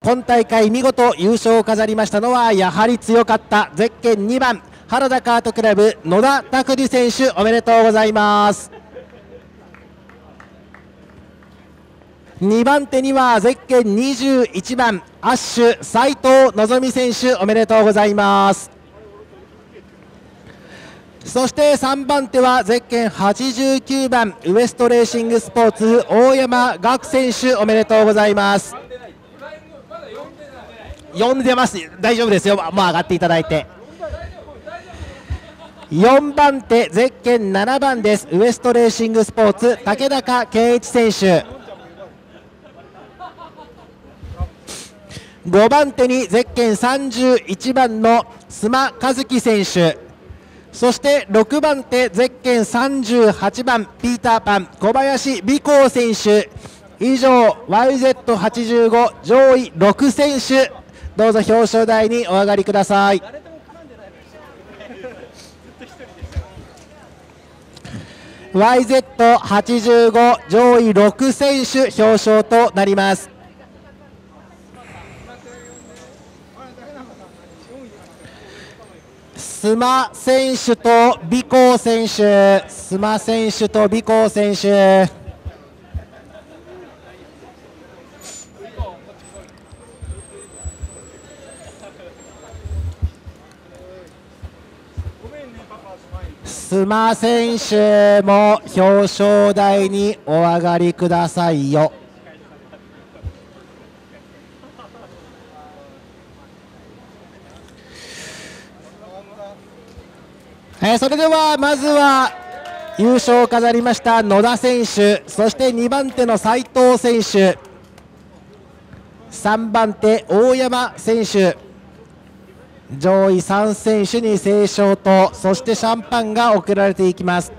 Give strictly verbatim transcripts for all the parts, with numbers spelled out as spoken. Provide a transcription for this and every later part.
今大会見事優勝を飾りましたのはやはり強かったゼッケンにばん原田カートクラブ野田拓司選手、おめでとうございます。にばん手にはゼッケンにじゅういちばんアッシュ斉藤希選手、おめでとうございます。そしてさんばん手はゼッケンはちじゅうきゅうばんウエストレーシングスポーツ大山岳選手、おめでとうございます。呼んでます、大丈夫ですよ、もう上がっていただいて。よんばん手ゼッケンななばんです、ウエストレーシングスポーツ竹中健一選手。ごばん手にゼッケンさんじゅういちばんの須磨和樹選手、そしてろくばん手ゼッケンさんじゅうはちばんピーターパン小林美光選手。以上 ワイゼットはちじゅうご 上位ろく選手、どうぞ表彰台にお上がりください。ワイゼットはちじゅうご 上位ろく選手表彰となります。須磨選手と美光選手、須磨選手と美光選手。須磨選手も表彰台にお上がりくださいよ。えー、それではまずは優勝を飾りました野田選手、そしてにばん手の斉藤選手、さんばん手大山選手、上位さん選手に斉唱と、そしてシャンパンが贈られていきます。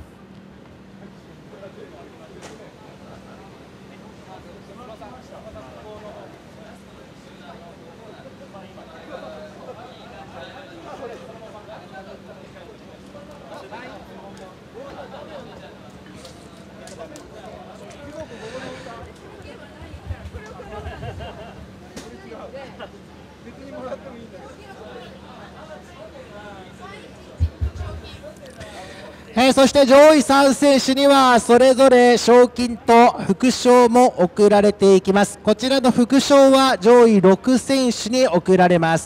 えー、そして上位さん選手にはそれぞれ賞金と副賞も贈られていきます。こちらの副賞は上位ろく選手に贈られます。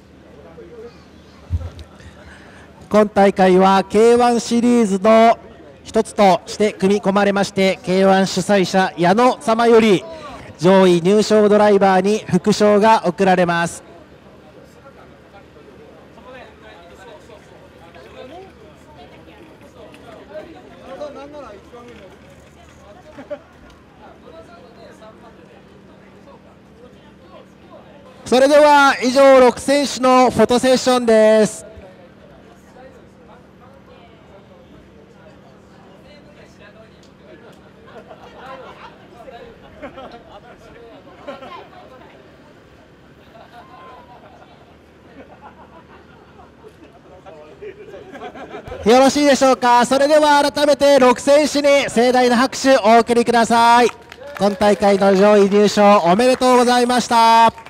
今大会は ケーワン シリーズの一つとして組み込まれまして、 ケーワン 主催者矢野様より上位入賞ドライバーに副賞が贈られます。それでは以上ろく選手のフォトセッションです。よろしいでしょうか。それでは改めてろく選手に盛大な拍手をお送りください。今大会の上位入賞おめでとうございました。